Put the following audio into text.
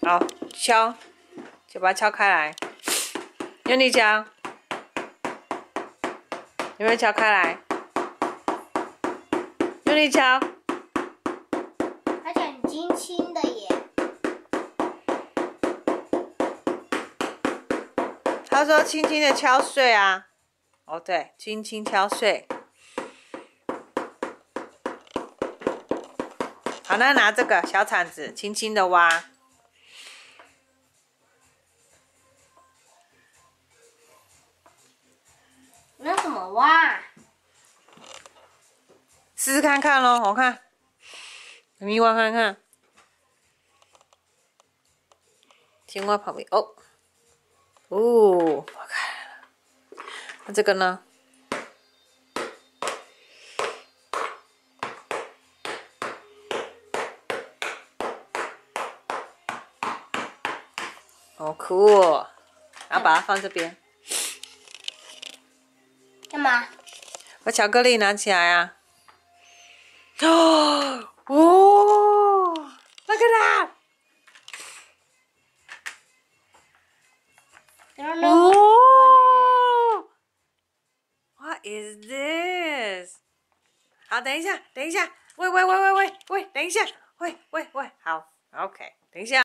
好，敲，就把它敲开来。用力敲，有没有敲开来？用力敲。 而且很轻轻的耶。 他说轻轻的敲碎啊。哦，对，轻轻敲碎。好，那拿这个小铲子，轻轻的挖。 那怎么挖？ 试试看看咯，我看，你挖看看。先挖旁边哦，挖开了。那这个呢？哦，酷！然后把它放这边。 干嘛？ 把巧克力拿起来啊！哦，look at that！ 哦 ，What is this？ 好，等一下，喂，等一下，好，OK，等一下。